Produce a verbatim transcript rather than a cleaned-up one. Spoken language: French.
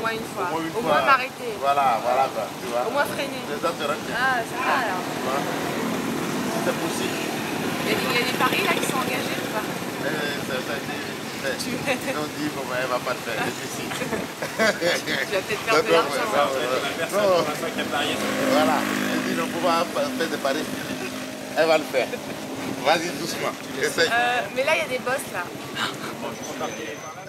moins une fois. Au moins, une Au fois. moins m'arrêter. Voilà, voilà quoi, tu vois. Au moins freiner. Les autres te retiennent. Ah, ça va alors. Tu vois. C'est possible. Il y, a des, il y a des paris là qui sont engagés ou pas? Eh, ça, ça, tu Ils ont dit, bon, ben, elle va pas le faire, c'est difficile. Tu vas peut-être perdre de l'argent. Voilà, elle dit, on ne peut pas faire des paris. Elle va le faire. Vas-y doucement. Essaye. Euh, mais là, il y a des bosses là.